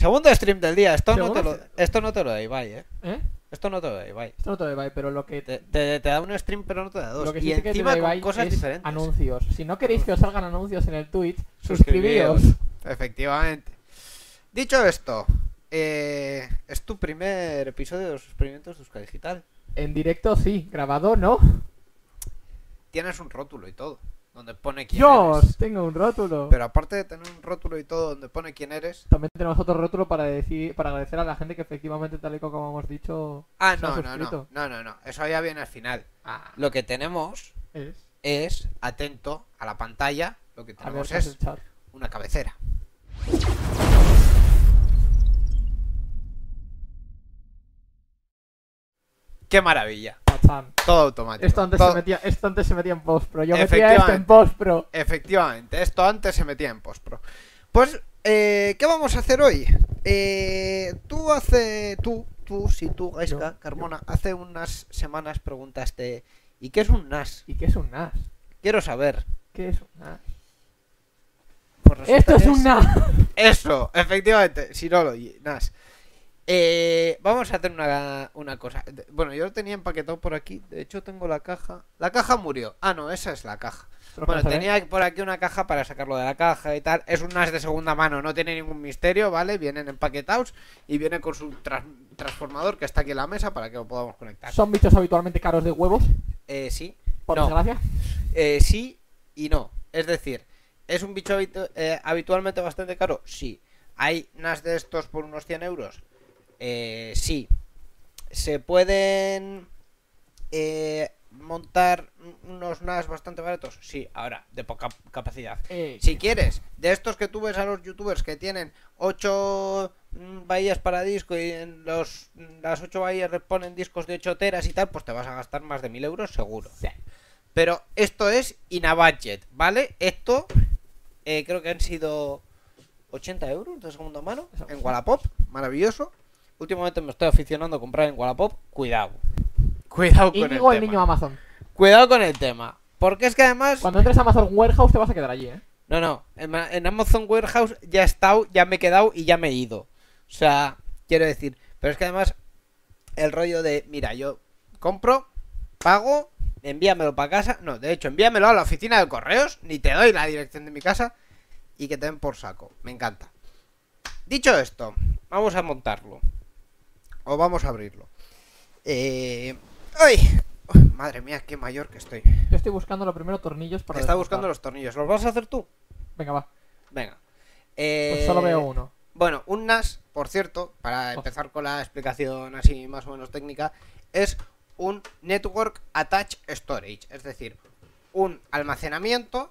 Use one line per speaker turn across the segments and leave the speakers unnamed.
Segundo stream del día. Esto no
Segundo
esto no te lo da Ibai,
¿Eh?
Esto no te lo da Ibai.
Esto no te lo Ibai, pero lo que
Te da un stream, pero no te da dos.
lo que
Y
sí que te
encima
da
con
Ibai
cosas
es
diferentes.
anuncios. Si no queréis que os salgan anuncios en el Twitch, suscribíos.
Efectivamente. Dicho esto, es tu primer episodio de los experimentos de Euskadi Digital.
En directo sí, grabado no.
Tienes un rótulo y todo, donde pone quién
Dios,
eres.
tengo un rótulo.
Pero aparte de tener un rótulo y todo donde pone quién eres...
También tenemos otro rótulo para agradecer a la gente que efectivamente, tal y como hemos dicho,
Ah,
se ha
no.
suscrito.
No. Eso ya viene al final.
Ah,
Lo que tenemos es, atento a la pantalla, lo que
a ver,
tenemos
¿qué hace
es
el chat?
una cabecera. ¡Qué maravilla!
Pachán.
Todo automático.
Esto antes se metía en postpro. Yo metía esto en postpro.
Efectivamente, esto antes se metía en postpro. Pues, ¿qué vamos a hacer hoy? Tú, Gaiska, Carmona, hace unas semanas preguntaste, ¿y qué es un NAS?
¿Y qué es un NAS?
Quiero saber.
¿Qué es un NAS?
Pues resulta
¡Esto es
que
un NAS!
Eso, efectivamente, Synology, NAS. Vamos a hacer una cosa. Bueno, yo lo tenía empaquetado por aquí. De hecho, tengo la caja. La caja murió. Ah, no, esa es la caja. Bueno, tenía por aquí una caja para sacarlo de la caja y tal. Es un NAS de segunda mano, no tiene ningún misterio, ¿vale? Vienen empaquetados y viene con su transformador que está aquí en la mesa para que lo podamos conectar.
¿Son bichos habitualmente caros de huevos?
Sí.
Por
No.
desgracia.
Sí y no. Es decir, ¿es un bicho habitualmente bastante caro? Sí. ¿Hay NAS de estos por unos 100 euros? Sí. ¿Se pueden montar unos NAS bastante baratos? Sí, ahora, de poca capacidad. Si quieres, de estos que tú ves a los youtubers que tienen 8 bahías para disco y en las 8 bahías les ponen discos de 8 teras y tal, pues te vas a gastar más de 1000 euros seguro.
Sí.
Pero esto es in a budget, ¿vale? Esto creo que han sido 80 euros de segunda mano en Wallapop, maravilloso. Últimamente me estoy aficionando a comprar en Wallapop. Cuidado. Cuidado con
Íñigo,
el
el
tema.
niño Amazon.
Cuidado con el tema. Porque es que además...
Cuando entres a Amazon Warehouse te vas a quedar allí, ¿eh?
No. En Amazon Warehouse ya he estado, ya me he quedado y ya me he ido. O sea, quiero decir... Pero es que además el rollo de... Mira, yo compro, pago, envíamelo para casa. No, de hecho, envíamelo a la oficina de correos. Ni te doy la dirección de mi casa. Y que te den por saco. Me encanta. Dicho esto, vamos a montarlo. O vamos a abrirlo. ¡Ay! Madre mía, qué mayor que estoy.
Yo estoy buscando lo primero tornillos para...
Está buscando los tornillos. ¿Los vas a hacer tú?
Venga, va.
Venga.
Pues solo veo uno.
Bueno, un NAS, por cierto, para empezar con la explicación así más o menos técnica, es un Network Attached Storage. Es decir, un almacenamiento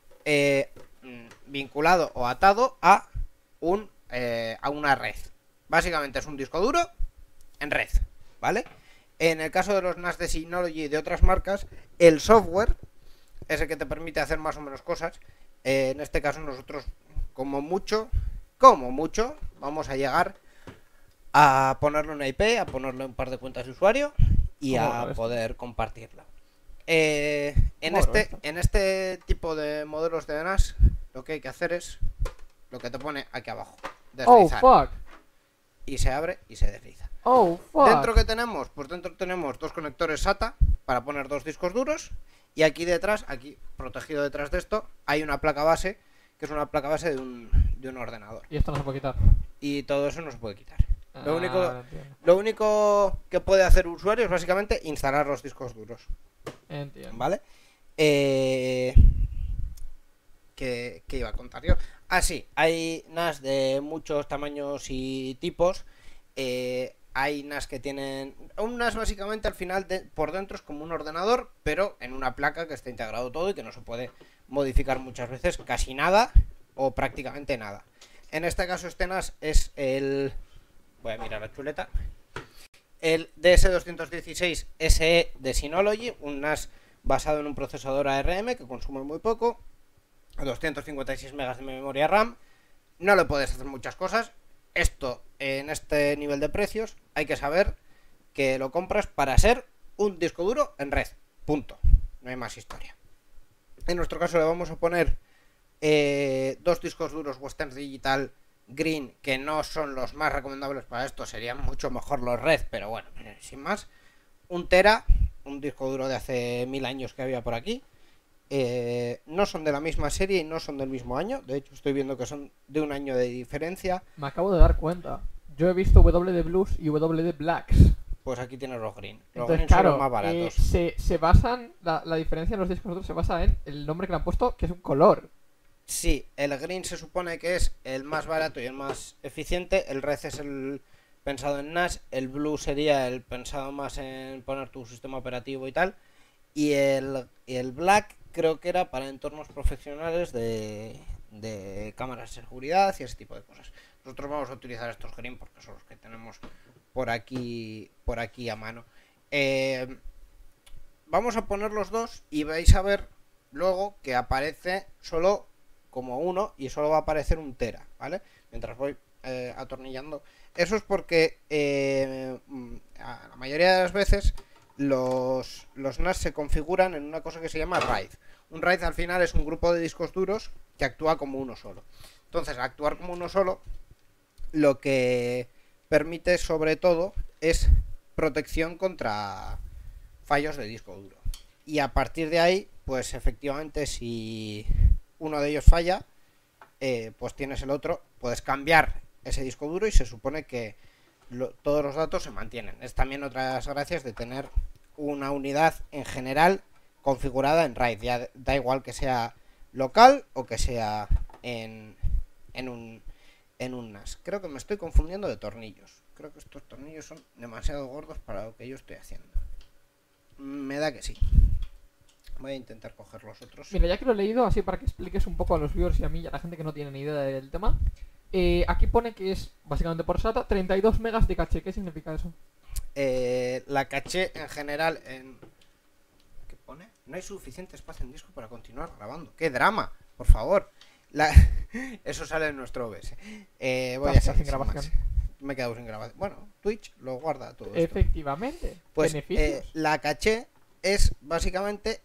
vinculado o atado a una red. Básicamente es un disco duro en red, ¿vale? En el caso de los NAS de Synology y de otras marcas, el software es el que te permite hacer más o menos cosas. En este caso nosotros, como mucho, vamos a llegar a ponerle una IP, a ponerle un par de cuentas de usuario y a poder compartirla. En este tipo de modelos de NAS, lo que hay que hacer es lo que te pone aquí abajo. Deslizar.
Oh, fuck.
Y se abre y se desliza.
Oh, fuck.
¿Dentro qué tenemos? Pues dentro tenemos dos conectores SATA para poner dos discos duros. Y aquí detrás, aquí protegido detrás de esto, hay una placa base, que es una placa base de un ordenador.
Y esto no se puede quitar.
Y todo eso no se puede quitar.
Entiendo.
Lo único que puede hacer el usuario es básicamente instalar los discos duros.
Entiendo.
¿Vale? ¿Qué iba a contar yo? Ah, sí, hay NAS de muchos tamaños y tipos. Hay NAS que tienen... Un NAS básicamente al final por dentro es como un ordenador, pero en una placa que está integrado todo y que no se puede modificar muchas veces casi nada o prácticamente nada. En este caso este NAS es el... Voy a mirar la chuleta. El DS216 SE de Synology, un NAS basado en un procesador ARM que consume muy poco, 256 MB de memoria RAM. No le puedes hacer muchas cosas. Esto, en este nivel de precios, hay que saber que lo compras para ser un disco duro en red. Punto. No hay más historia. En nuestro caso le vamos a poner dos discos duros Western Digital green, que no son los más recomendables para esto, serían mucho mejor los red, pero bueno, sin más. 1 tera, un disco duro de hace 1000 años que había por aquí. No son de la misma serie y no son del mismo año. De hecho, estoy viendo que son de un año de diferencia.
Me acabo de dar cuenta. Yo he visto WD Blues y WD Blacks.
Pues aquí tienes los green. Los
Entonces,
green son
claro,
los más baratos.
se basan, la diferencia en los discos duros se basa en el nombre que le han puesto, que es un color.
Sí, el green se supone que es el más barato y el más eficiente. El red es el pensado en NAS. El blue sería el pensado más en poner tu sistema operativo y tal. Y el black creo que era para entornos profesionales de cámaras de seguridad y ese tipo de cosas. Nosotros vamos a utilizar estos green porque son los que tenemos por aquí a mano. Vamos a poner los dos y vais a ver luego que aparece solo como uno y solo va a aparecer 1 tera, ¿vale? Mientras voy atornillando. Eso es porque la mayoría de las veces los NAS se configuran en una cosa que se llama RAID. Un RAID al final es un grupo de discos duros que actúa como uno solo. Entonces, actuar como uno solo, lo que permite sobre todo es protección contra fallos de disco duro. Y a partir de ahí, pues efectivamente, si uno de ellos falla, pues tienes el otro, puedes cambiar ese disco duro y se supone que todos los datos se mantienen. Es también otra de las gracias de tener una unidad en general configurada en RAID. Ya da igual que sea local o que sea en un NAS. Creo que me estoy confundiendo de tornillos. Creo que estos tornillos son demasiado gordos para lo que yo estoy haciendo. Me da que sí. Voy a intentar coger los otros.
Mira, ya que lo he leído, así para que expliques un poco a los viewers y a mí y a la gente que no tiene ni idea del tema. Aquí pone que es, básicamente por SATA, 32 megas de caché. ¿Qué significa eso?
La caché en general en... ¿Qué pone? No hay suficiente espacio en disco para continuar grabando. ¡Qué drama! Por favor. Eso sale en nuestro OBS. Voy a seguir
sin grabación.
Me he quedado sin grabación. Bueno, Twitch lo guarda todo esto.
Efectivamente.
Pues
beneficios.
la caché es básicamente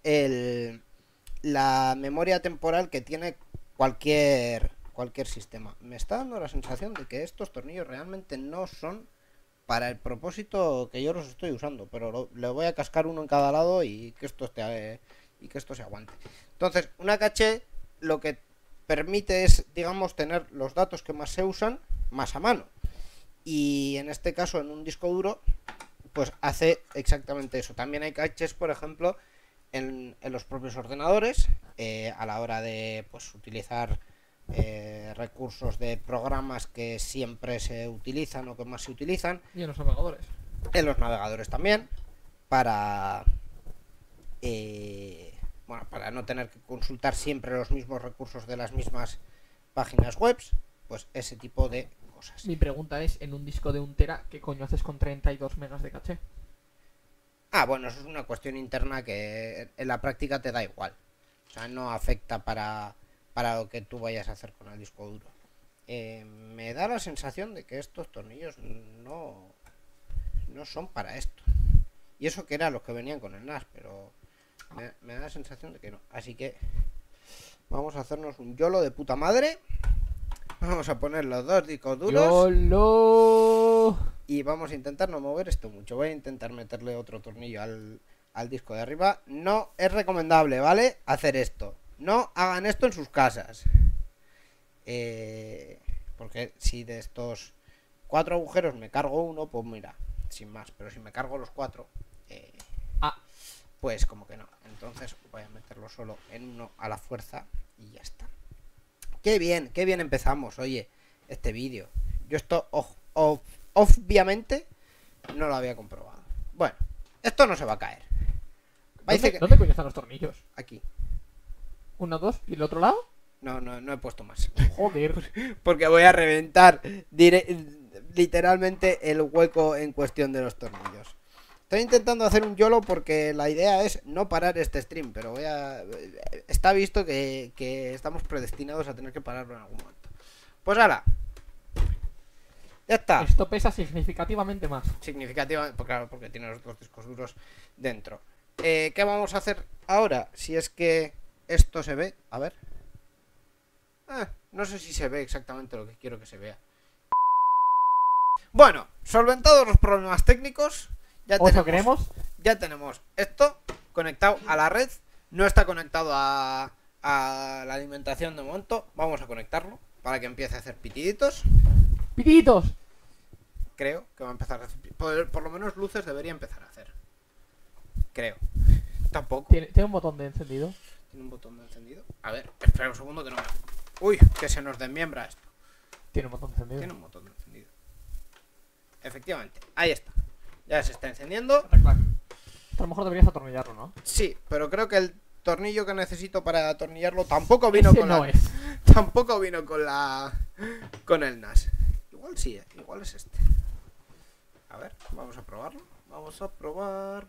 la memoria temporal que tiene cualquier sistema. Me está dando la sensación de que estos tornillos realmente no son para el propósito que yo los estoy usando, pero le voy a cascar uno en cada lado y que esto se aguante. Entonces, una caché lo que permite es, digamos, tener los datos que más se usan más a mano. Y en este caso, en un disco duro, pues hace exactamente eso. También hay caches, por ejemplo, en los propios ordenadores, a la hora de pues utilizar recursos de programas que siempre se utilizan o que más se utilizan.
Y en los navegadores.
En los navegadores también, para para no tener que consultar siempre los mismos recursos de las mismas páginas web, pues ese tipo de cosas.
Mi pregunta es, en un disco de 1 tera, ¿qué coño haces con 32 megas de caché?
Bueno, eso es una cuestión interna que en la práctica te da igual. O sea, no afecta para lo que tú vayas a hacer con el disco duro. Me da la sensación de que estos tornillos no son para esto. Y eso que eran los que venían con el NAS, pero me da la sensación de que no. Así que vamos a hacernos un YOLO de puta madre. Vamos a poner los dos discos duros.
¡YOLO!
Y vamos a intentar no mover esto mucho. Voy a intentar meterle otro tornillo al disco de arriba. No es recomendable, ¿vale? Hacer esto. No hagan esto en sus casas. Porque si de estos 4 agujeros me cargo uno, pues mira, sin más. Pero si me cargo los 4, pues como que no. Entonces voy a meterlo solo en uno a la fuerza y ya está. Qué bien empezamos, oye, este vídeo. Yo esto obviamente no lo había comprobado. Bueno, esto no se va a caer.
¿Dónde coño están los tornillos?
Aquí.
1, 2, ¿y el otro lado?
No he puesto más.
Joder.
Porque voy a reventar literalmente el hueco en cuestión de los tornillos. Estoy intentando hacer un YOLO porque la idea es no parar este stream, pero está visto que estamos predestinados a tener que pararlo en algún momento. Pues hala. Ya está.
Esto pesa significativamente más.
Significativamente, pues claro, porque tiene los dos discos duros dentro. ¿Qué vamos a hacer ahora? Si es que esto se ve, a ver. No sé si se ve exactamente lo que quiero que se vea. Bueno, solventados los problemas técnicos, ya tenemos esto conectado a la red. No está conectado a la alimentación de momento. Vamos a conectarlo para que empiece a hacer pitiditos.
¡Pitiditos!
Creo que va a empezar a hacer. Por lo menos luces debería empezar a hacer. Creo. Tampoco.
¿Tiene un botón de encendido?
Tiene un botón de encendido. A ver, espera un segundo que no me... Uy, que se nos desmiembra esto.
Tiene un botón de encendido.
Tiene un botón de encendido. Efectivamente, ahí está. Ya se está encendiendo.
A lo mejor deberías atornillarlo, ¿no?
Sí, pero creo que el tornillo que necesito para atornillarlo tampoco vino
Ese
con
no
la...
es.
Tampoco vino con la... con el NAS. Igual sí, igual es este. A ver, vamos a probarlo. Vamos a probar.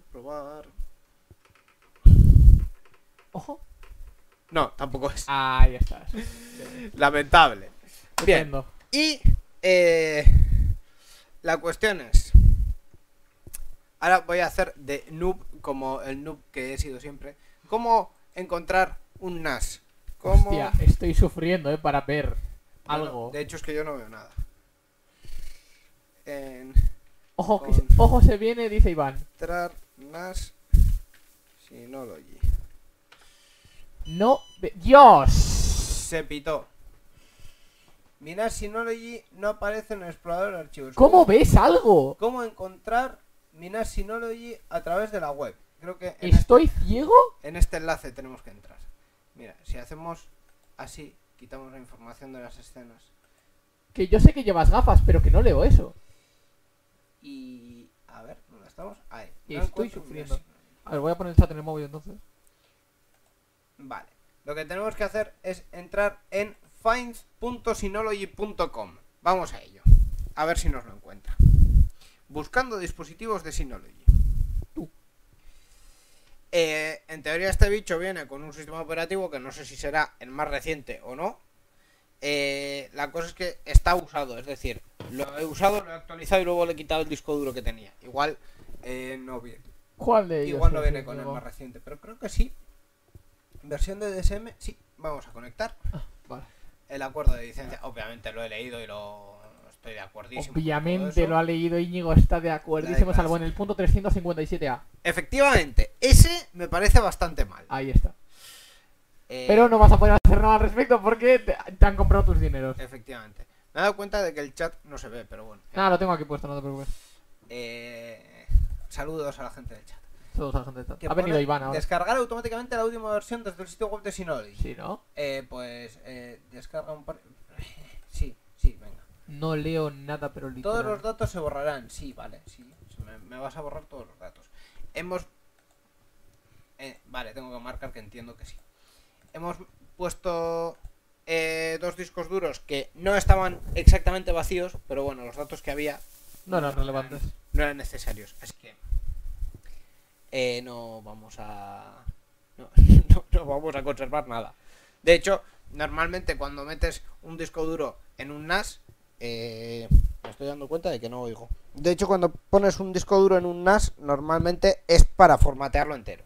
Ojo.
No, tampoco es.
Ahí está.
Lamentable. Bien.
Estupendo.
Y la cuestión es... Ahora voy a hacer de noob, como el noob que he sido siempre. ¿Cómo encontrar un NAS? ¿Cómo...
Hostia, estoy sufriendo, para ver algo.
De hecho es que yo no veo nada.
Ojo, ojo se viene, dice Iván.
Entrar NAS Synology.
No, ¡Dios!
Se pitó. Mi NAS Synology no aparece en el explorador de archivos.
¿Cómo ves algo?
¿Cómo encontrar mi NAS Synology a través de la web? Creo que
¿Estoy ciego?
En este enlace tenemos que entrar. Mira, si hacemos así, quitamos la información de las escenas.
Que yo sé que llevas gafas, pero que no leo eso.
Y... a ver, ¿dónde estamos? Ahí.
Y
No
estoy
encuentro
sufriendo.
mi NAS Synology.
A ver, voy a poner el chat en el móvil entonces.
Vale. Lo que tenemos que hacer es entrar en find.synology.com. Vamos a ello. A ver si nos lo encuentra. Buscando dispositivos de Synology. En teoría este bicho viene con un sistema operativo que no sé si será el más reciente o no. La cosa es que está usado, es decir, lo he usado, lo he actualizado y luego le he quitado el disco duro que tenía. Igual no viene.
¿Cuál de ellos?
Igual no viene con el más reciente, pero creo que sí. Versión de DSM, sí. Vamos a conectar.
Vale.
El acuerdo de licencia, obviamente lo he leído y lo estoy de acuerdísimo.
Obviamente lo ha leído Íñigo, está de acuerdísimo, salvo en el punto 357A.
Efectivamente, ese me parece bastante mal.
Ahí está. Pero no vas a poder hacer nada al respecto porque te han comprado tus dineros.
Efectivamente. Me he dado cuenta de que el chat no se ve, pero bueno.
Nada, lo tengo aquí puesto, no te preocupes.
Saludos a la gente del chat.
Saludos a la gente del chat.
Que
Ha venido
pone
Iván ahora.
descargar automáticamente la última versión desde el sitio web de Synology.
Sí, ¿no?
Pues descarga un par... Sí, venga.
No leo nada, pero literal.
Todos los datos se borrarán. Sí, vale, sí. Me vas a borrar todos los datos. Hemos... vale, tengo que marcar que entiendo que sí. Hemos puesto dos discos duros que no estaban exactamente vacíos, pero bueno, los datos que había
no eran relevantes.
No eran necesarios, así que no vamos a... No vamos a conservar nada. De hecho, normalmente cuando metes un disco duro en un NAS, me estoy dando cuenta de que no oigo. De hecho, cuando pones un disco duro en un NAS, normalmente es para formatearlo entero.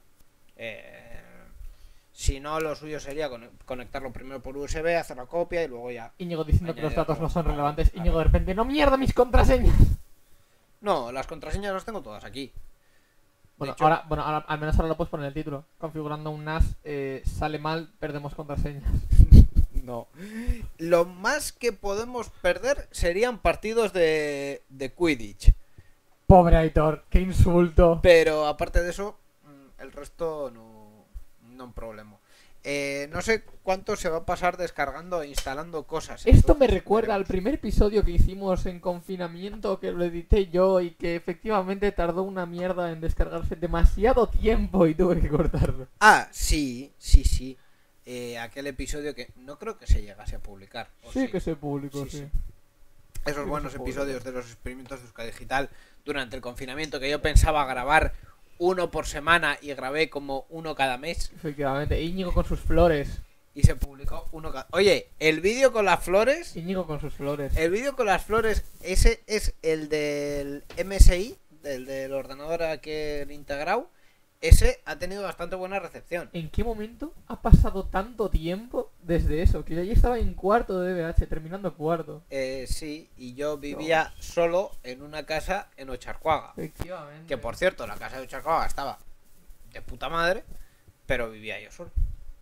Si no, lo suyo sería conectarlo primero por USB, hacer la copia y luego ya...
Íñigo diciendo que los datos no son relevantes. Íñigo de repente, ¡no mierda mis contraseñas!
No, las contraseñas las tengo todas aquí.
Bueno, ahora al menos ahora lo puedes poner en el título. Configurando un NAS, sale mal, perdemos contraseñas.
No. Lo más que podemos perder serían partidos de Quidditch.
Pobre Aitor, qué insulto.
Pero aparte de eso, el resto no un problema. No sé cuánto se va a pasar descargando e instalando cosas.
Esto me recuerda al primer episodio que hicimos en confinamiento, que lo edité yo y que efectivamente tardó una mierda en descargarse demasiado tiempo y tuve que cortarlo.
Ah, sí. Aquel episodio que no creo que se llegase a publicar.
Sí que se publicó, sí.
Esos buenos episodios de los experimentos de Euskadi Digital durante el confinamiento que yo pensaba grabar uno por semana y grabé como uno cada mes.
Efectivamente, Íñigo con sus flores.
Y se publicó uno cada... Oye, el vídeo con las flores...
Íñigo con sus flores.
El vídeo con las flores, ese es el del MSI, del ordenador aquí integrado. Ese ha tenido bastante buena recepción.
¿En qué momento ha pasado tanto tiempo desde eso, que yo allí estaba en cuarto de DBH, terminando cuarto.
Sí, y yo vivía solo en una casa en Ocharcoaga.
Efectivamente.
Que por cierto, la casa de Ocharcoaga estaba de puta madre, pero vivía yo solo.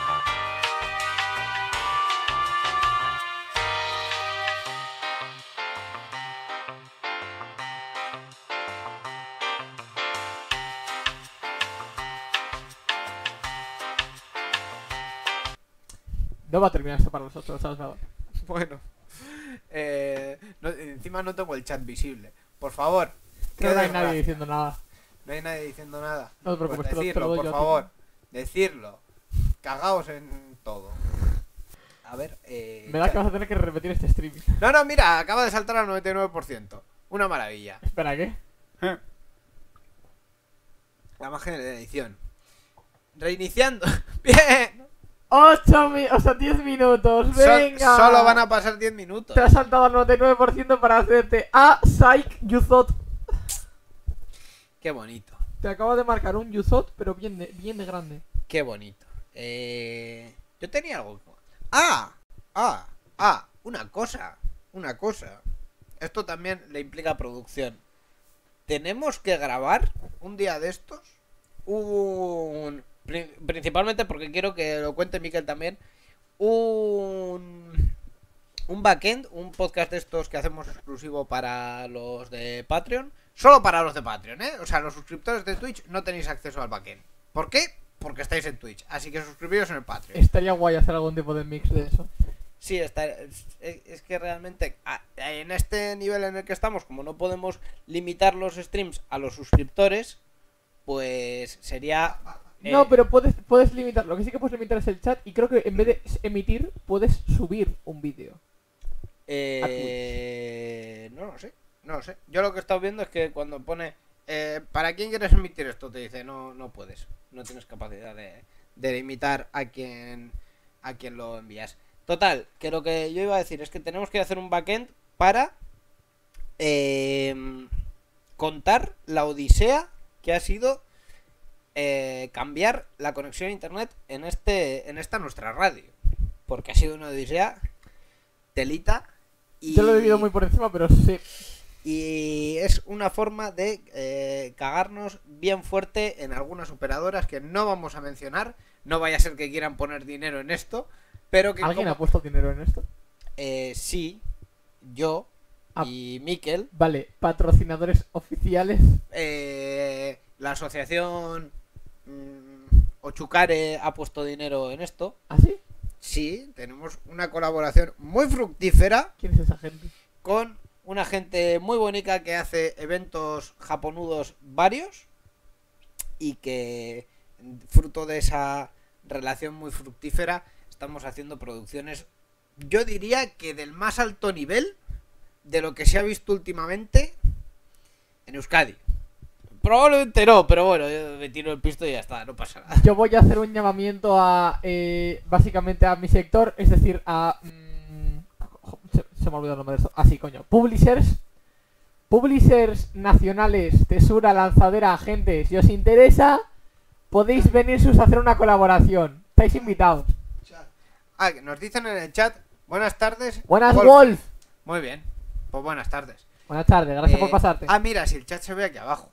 No va a terminar esto para nosotros, ¿sabes? Nada.
Bueno, encima no tengo el chat visible. Por favor,
No hay nadie diciendo nada.
No hay nadie diciendo nada.
No te preocupes,
Pues
te lo
decirlo,
doy
por
yo a ti.
favor. Decirlo. Cagaos en todo. A ver,
Me da que vas a tener que repetir este streaming.
No, mira, acaba de saltar al 99%. Una maravilla.
Espera, ¿qué?
La magia de edición. Reiniciando. Bien.
10 minutos, venga.
Solo van a pasar 10 minutos.
Te has saltado al 99% para hacerte a Psych You Thought.
Qué bonito.
Te acabo de marcar un You Thought, pero bien de grande.
Qué bonito. Yo tenía algo. Una cosa. Esto también le implica producción. Tenemos que grabar un día de estos. Principalmente porque quiero que lo cuente Miquel también. Un backend, un podcast de estos que hacemos exclusivo para los de Patreon. Solo para los de Patreon, ¿eh? O sea, los suscriptores de Twitch no tenéis acceso al backend. ¿Por qué? Porque estáis en Twitch. Así que suscribiros en el Patreon.
Estaría guay hacer algún tipo de mix de eso.
Sí, es que realmente en este nivel en el que estamos, como no podemos limitar los streams a los suscriptores, pues sería...
No, pero puedes limitar. Lo que sí que puedes limitar es el chat. Y creo que en vez de emitir, puedes subir un vídeo.
No lo sé. Yo lo que he estado viendo es que cuando pone ¿para quién quieres emitir esto? Te dice no puedes. No tienes capacidad de limitar a quien lo envías. Total, que lo que yo iba a decir es que tenemos que hacer un backend para contar la odisea que ha sido cambiar la conexión a internet en esta nuestra radio. Porque ha sido una odisea telita.
Yo lo he vivido muy por encima, pero sí.
Y es una forma de cagarnos bien fuerte en algunas operadoras que no vamos a mencionar. No vaya a ser que quieran poner dinero en esto. Pero que
¿Alguien ha puesto dinero en esto?
Sí, yo y Miquel.
Vale, patrocinadores oficiales.
La asociación Ochucare ha puesto dinero en esto.
¿Ah, sí?
Sí, tenemos una colaboración muy fructífera.
¿Quién es esa gente?
Con una gente muy bonita que hace eventos japonudos varios. Y que, fruto de esa relación muy fructífera, estamos haciendo producciones, yo diría que del más alto nivel de lo que se ha visto últimamente en Euskadi. Probablemente no, pero bueno, yo me tiro el pisto y ya está, no pasa nada.
Yo voy a hacer un llamamiento a, básicamente a mi sector, es decir, a... se me ha olvidado el nombre de eso. Ah, sí, coño. Publishers nacionales, Tesura, Lanzadera, agentes. Si os interesa, podéis venirsus a hacer una colaboración. Estáis invitados.
Que nos dicen en el chat, buenas tardes.
Buenas, Wolf.
Muy bien, pues buenas tardes.
Buenas tardes, gracias por pasarte.
Mira, si el chat se ve aquí abajo.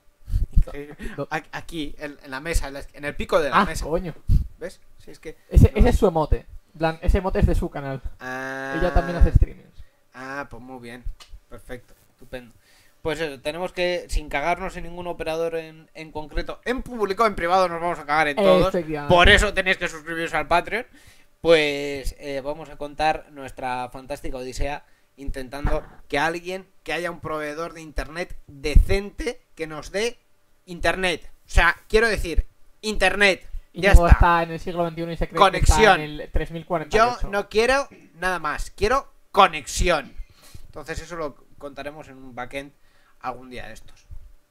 Aquí, en la mesa, en el pico de la mesa.
Coño.
¿Ves? Sí, es que...
Ese es su emote. En plan, ese emote es de su canal. Ella también hace streamings.
Pues muy bien. Perfecto, estupendo. Pues eso, tenemos que, sin cagarnos en ningún operador en concreto, en público, en privado nos vamos a cagar en todos. Por eso tenéis que suscribiros al Patreon. Pues vamos a contar nuestra fantástica odisea intentando que haya un proveedor de internet decente que nos dé internet. O sea, quiero decir, internet.
Y
ya
está en el siglo XXI y se cree
conexión.
Que está en el 3048.
Yo no quiero nada más, quiero conexión. Entonces eso lo contaremos en un backend algún día de estos.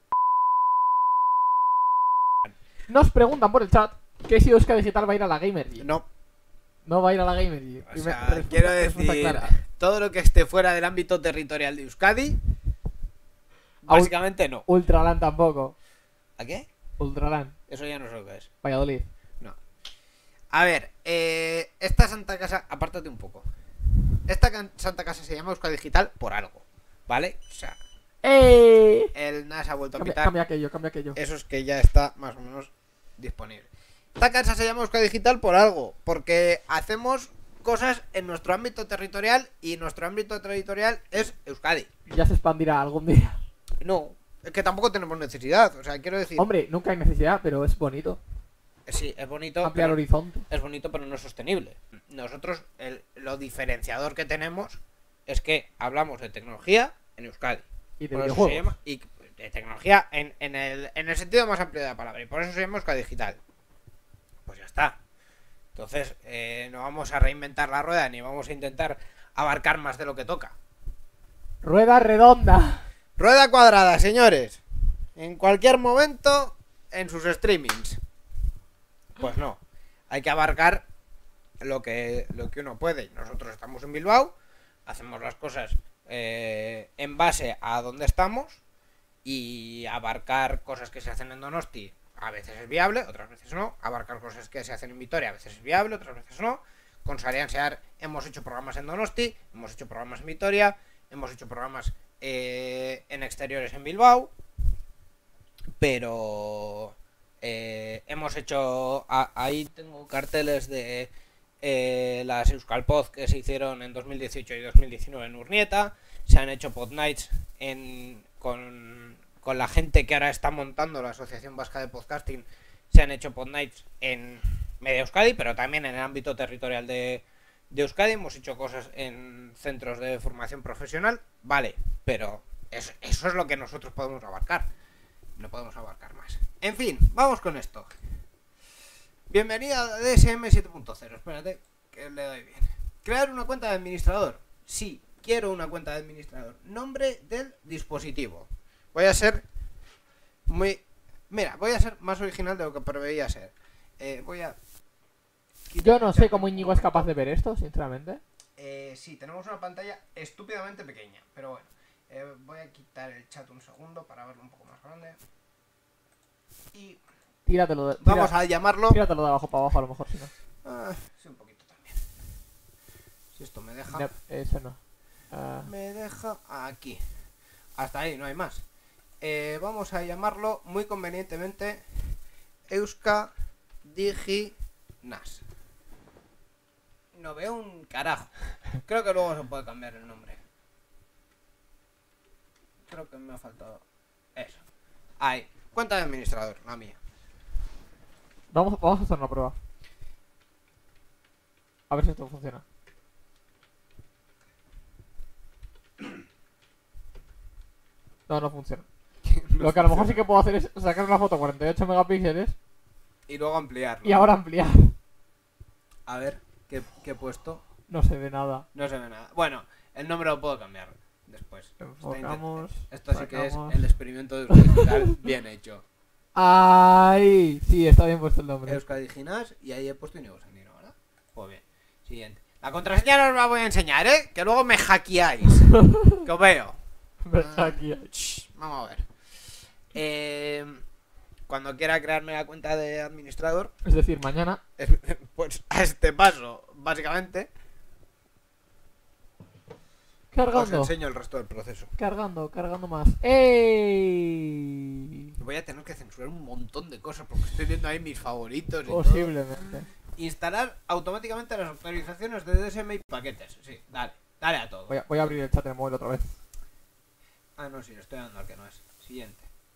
Nos preguntan por el chat que si Euskadi Digital va a ir a la Gamergy. No va a ir a la Gamergy.
O sea, quiero decir, todo lo que esté fuera del ámbito territorial de Euskadi, básicamente no.
Ultraland tampoco.
¿A qué?
Ultraland.
Eso ya no sé lo que es.
Valladolid.
No. A ver, esta Santa Casa, apártate un poco. Esta Santa Casa se llama Euskadi Digital por algo, ¿vale? O sea, el NAS ha vuelto a pitar.
Cambia aquello.
Eso es que ya está más o menos disponible. Esta casa se llama Euskadi Digital por algo, porque hacemos cosas en nuestro ámbito territorial y nuestro ámbito territorial es Euskadi.
Ya se expandirá algún día.
No, es que tampoco tenemos necesidad, o sea, quiero decir...
Hombre, nunca hay necesidad, pero es bonito.
Sí, es bonito.
Ampliar horizonte.
Es bonito, pero no es sostenible. Nosotros, lo diferenciador que tenemos es que hablamos de tecnología en Euskadi.
Y de
Por eso
videojuegos.
se llama, y de tecnología en el sentido más amplio de la palabra. Y por eso se llama Euskadi Digital. Pues ya está. Entonces, no vamos a reinventar la rueda ni vamos a intentar abarcar más de lo que toca.
Rueda redonda.
Rueda cuadrada, señores. En cualquier momento, en sus streamings. Pues no. Hay que abarcar lo que uno puede. Nosotros estamos en Bilbao, hacemos las cosas en base a donde estamos, y abarcar cosas que se hacen en Donosti a veces es viable, otras veces no. Abarcar cosas que se hacen en Vitoria a veces es viable, otras veces no. Con Sarian Sear hemos hecho programas en Donosti, hemos hecho programas en Vitoria, hemos hecho programas en exteriores en Bilbao, pero hemos hecho... ahí tengo carteles de las Euskalpod que se hicieron en 2018 y 2019 en Urnieta. Se han hecho Pod Nights con la gente que ahora está montando la Asociación Vasca de Podcasting. Se han hecho Pod Nights en media Euskadi, pero también en el ámbito territorial de Euskadi. Hemos hecho cosas en centros de formación profesional, vale, pero eso es lo que nosotros podemos abarcar. No podemos abarcar más. En fin, vamos con esto. Bienvenida a DSM 7.0. Espérate, que le doy bien. Crear una cuenta de administrador. Sí, quiero una cuenta de administrador. Nombre del dispositivo. Voy a ser voy a ser más original de lo que preveía ser.
Yo no sé cómo Íñigo es capaz de ver esto, sinceramente.
Sí, tenemos una pantalla estúpidamente pequeña, pero bueno. Voy a quitar el chat un segundo para verlo un poco más grande. Y vamos a llamarlo...
Tíratelo de abajo para abajo, a lo mejor, si no.
Sí, un poquito también. Si esto me deja...
No, eso no.
Me deja aquí. Hasta ahí, no hay más. Vamos a llamarlo muy convenientemente Euska Digi NAS. No veo un carajo. Creo que luego se puede cambiar el nombre. Creo que me ha faltado eso. Ahí, cuenta de administrador, la mía.
Vamos a hacer una prueba. A ver si esto funciona. No funciona. Lo que a lo mejor sí que puedo hacer es sacar una foto 48 megapíxeles
y luego ampliarlo.
y ahora ampliar.
A ver, ¿qué he puesto?
No se ve nada.
No se ve nada. Bueno, el nombre lo puedo cambiar después.
Enfocamos.
Esto sí que es el experimento de Euskadi Digital bien hecho.
¡Ay! Sí, está bien puesto el nombre.
Euskadi Digital y ahí he puesto Íñigo Sandino, ¿verdad? Pues bien. Siguiente. La contraseña no os la voy a enseñar, ¿eh? Que luego me hackeáis. Que os veo. Vamos a ver. Cuando quiera crearme la cuenta de administrador,
es decir, mañana,
pues a este paso, básicamente, os enseño el resto del proceso.
Cargando más. ¡Ey!
Voy a tener que censurar un montón de cosas porque estoy viendo ahí mis favoritos y
posiblemente.
Todo. Instalar automáticamente las actualizaciones de DSM y paquetes. Sí, dale a todo.
Voy a abrir el chat de móvil otra vez.
Ah, no, sí, le estoy dando al que no es. Siguiente.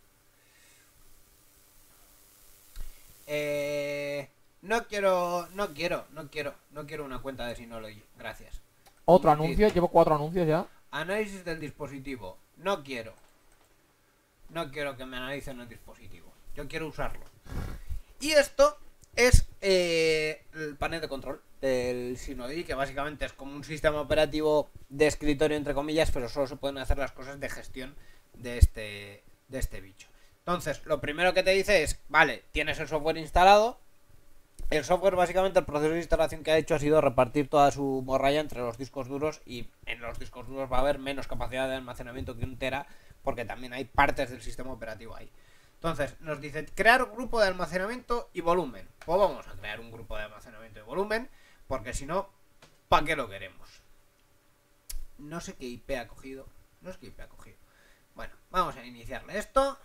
No quiero una cuenta de Synology. Gracias.
Otro anuncio, llevo 4 anuncios ya.
Análisis del dispositivo. No quiero que me analicen el dispositivo. Yo quiero usarlo. Y esto es el panel de control del Synology, que básicamente es como un sistema operativo de escritorio, entre comillas, pero solo se pueden hacer las cosas de gestión de este bicho. Entonces, lo primero que te dice es, vale, tienes el software instalado. El software, básicamente, el proceso de instalación que ha hecho ha sido repartir toda su morralla entre los discos duros, y en los discos duros va a haber menos capacidad de almacenamiento que 1 tera, porque también hay partes del sistema operativo ahí. Entonces, nos dice crear un grupo de almacenamiento y volumen. Pues vamos a crear un grupo de almacenamiento y volumen, porque si no, ¿para qué lo queremos? No sé qué IP ha cogido. No sé qué IP ha cogido. Bueno, vamos a iniciarle esto.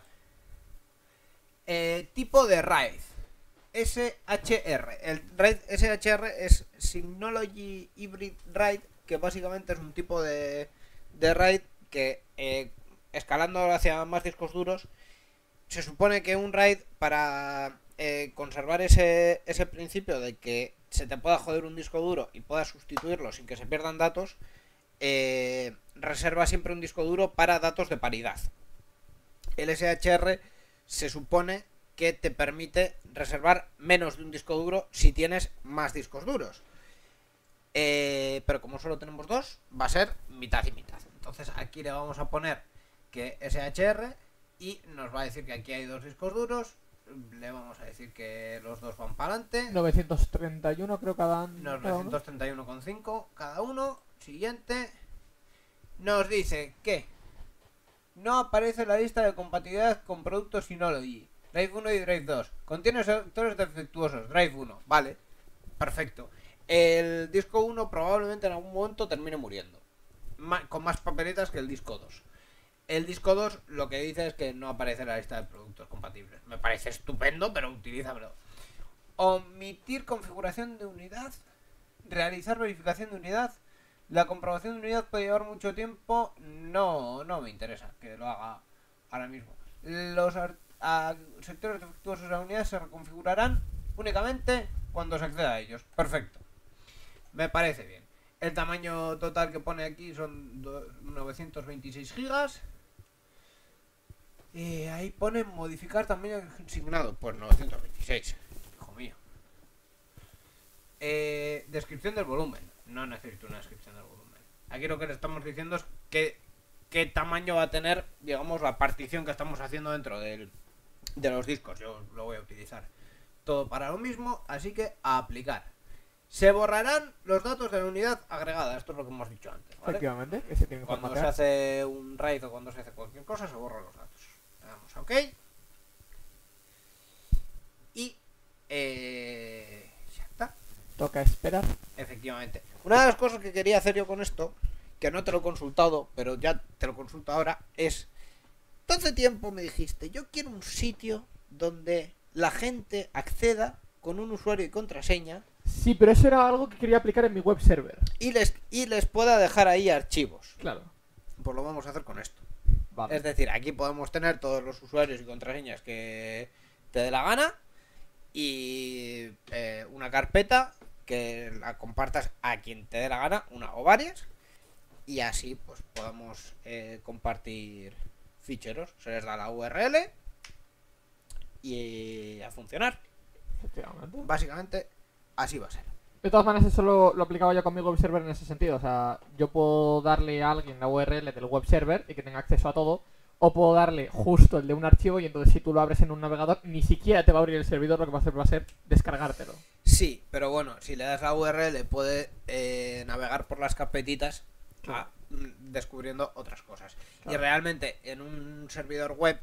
Tipo de RAID. SHR. El RAID SHR es Synology Hybrid RAID, que básicamente es un tipo de RAID que escalando hacia más discos duros, se supone que un RAID, para conservar ese principio de que se te pueda joder un disco duro y puedas sustituirlo sin que se pierdan datos, reserva siempre un disco duro para datos de paridad. El SHR se supone que te permite reservar menos de un disco duro si tienes más discos duros. Pero como solo tenemos dos, va a ser mitad y mitad. Entonces aquí le vamos a poner que SHR y nos va a decir que aquí hay dos discos duros. Le vamos a decir que los dos van para adelante.
931 creo que dan.
931,5 cada uno. Siguiente. Nos dice que no aparece la lista de compatibilidad con productos Synology. Drive 1 y Drive 2. Contiene sectores defectuosos. Drive 1. Vale. Perfecto. El disco 1 probablemente en algún momento termine muriendo. Con más papeletas que el disco 2. El disco 2 lo que dice es que no aparece en la lista de productos compatibles. Me parece estupendo, pero utilízamelo. Omitir configuración de unidad. Realizar verificación de unidad. La comprobación de unidad puede llevar mucho tiempo. No me interesa que lo haga ahora mismo. Los sectores defectuosos de la unidad se reconfigurarán únicamente cuando se acceda a ellos. Perfecto. Me parece bien. El tamaño total que pone aquí son 926 gigas. Ahí pone modificar tamaño asignado. Pues 926. Hijo mío. Descripción del volumen. No necesito una descripción del volumen. Aquí lo que le estamos diciendo es qué tamaño va a tener, digamos, la partición que estamos haciendo dentro de los discos. Yo lo voy a utilizar todo para lo mismo, así que a aplicar. Se borrarán los datos de la unidad agregada. Esto es lo que hemos dicho antes, ¿vale?
Efectivamente, que se tiene que
Cuando
formatear.
se hace un RAID o cuando se hace cualquier cosa, se borran los datos. Le damos a OK. Y ya está.
Toca esperar.
Efectivamente. Una de las cosas que quería hacer yo con esto, que no te lo he consultado, pero ya te lo consulto ahora, es... Hace tiempo me dijiste, yo quiero un sitio donde la gente acceda con un usuario y contraseña.
Sí, pero eso era algo que quería aplicar en mi web server.
Y les pueda dejar ahí archivos.
Claro.
Pues lo vamos a hacer con esto.
Vale.
Es decir, aquí podemos tener todos los usuarios y contraseñas que te dé la gana. Y una carpeta que la compartas a quien te dé la gana, una o varias. Y así pues podamos compartir ficheros. Se les da la URL y a funcionar.
Efectivamente.
Básicamente así va a ser.
De todas maneras, eso lo aplicaba yo con mi web server en ese sentido. O sea, yo puedo darle a alguien la URL del web server y que tenga acceso a todo. O puedo darle justo el de un archivo y entonces si tú lo abres en un navegador, ni siquiera te va a abrir el servidor, lo que va a ser descargártelo.
Sí, pero bueno, si le das la URL puede navegar por las carpetitas descubriendo otras cosas. Claro. Y realmente en un servidor web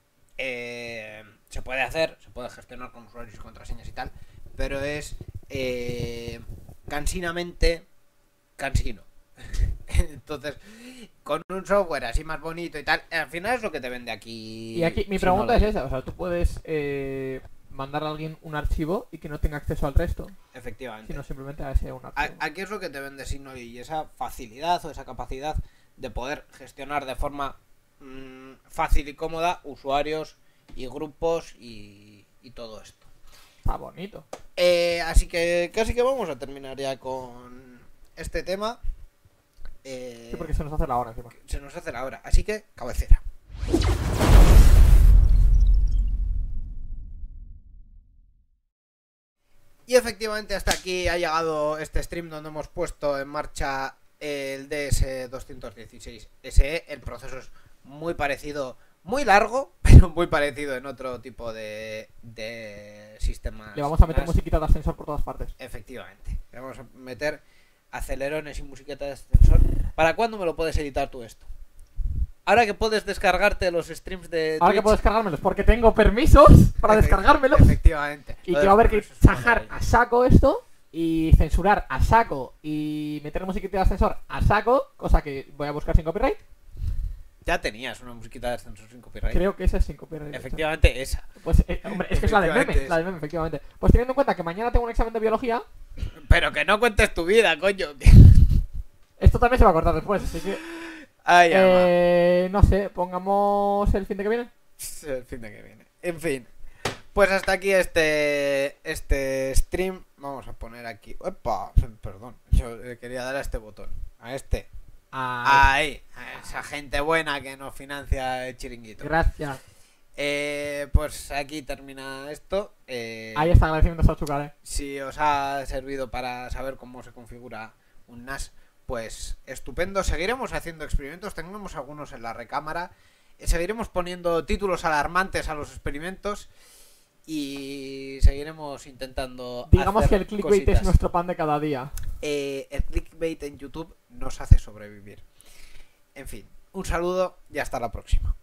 se puede gestionar con usuarios y contraseñas y tal, pero es cansinamente cansino. Entonces, con un software así más bonito y tal, al final es lo que te vende aquí.
Y aquí mi pregunta es esa, o sea, tú puedes mandar a alguien un archivo y que no tenga acceso al resto.
Efectivamente.
Sino simplemente a ese un archivo.
Aquí es lo que te vende Synology, y esa facilidad o esa capacidad de poder gestionar de forma fácil y cómoda usuarios y grupos y todo esto.
Está bonito.
Así que casi que vamos a terminar ya con este tema.
Sí, porque se nos hace la hora encima.
Se nos hace la hora, así que cabecera. Y efectivamente hasta aquí ha llegado este stream donde hemos puesto en marcha el DS216 SE. El proceso es muy parecido, muy largo, pero muy parecido en otro tipo de sistemas.
Le vamos a meter musiquita de ascensor por todas partes.
Efectivamente. Le vamos a meter acelerones y musiqueta de ascensor. ¿Para cuándo me lo puedes editar tú esto? ahora que puedes descargarte los streams de
Ahora que
Twitch,
puedo descargármelos, porque tengo permisos para descargármelos.
efectivamente.
Y
Lo
que va a haber que
descargas es una
chajar
maravilla.
a saco esto y censurar a saco y meter musiquita de ascensor a saco, cosa que voy a buscar sin copyright.
Ya tenías una musiquita de ascensor sin copyright.
Creo que esa es sin copyright.
Efectivamente, esa.
Pues, hombre, es que es la del meme,
Efectivamente
la del meme, efectivamente. Pues teniendo en cuenta que mañana tengo un examen de biología,
Pero que no cuentes tu vida, coño.
esto también se va a cortar después, así que...
Ay, ama.
no sé, pongamos el fin de que viene.
El fin de que viene. En fin. Pues hasta aquí este stream. Vamos a poner aquí. ¡Epa! Perdón. Yo quería dar a este botón. A este. Ahí. A esa gente buena que nos financia el chiringuito.
Gracias.
Pues aquí termina esto.
Ahí está agradecimientos a Chucar,
Si os ha servido para saber cómo se configura un NAS, pues estupendo. Seguiremos haciendo experimentos. Tenemos algunos en la recámara. Seguiremos poniendo títulos alarmantes a los experimentos. Y seguiremos intentando.
Digamos
hacer
que el clickbait
cositas.
es nuestro pan de cada día.
El clickbait en YouTube nos hace sobrevivir. En fin, un saludo y hasta la próxima.